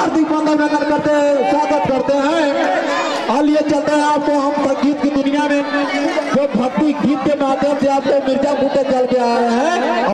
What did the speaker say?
हार्दिक वंदन करते स्वागत करते हैं। और ये चलते हैं आपको हम संगीत की दुनिया में जो भक्ति गीत के माध्यम से आपको मिर्जापुर तक चल के आ रहे हैं।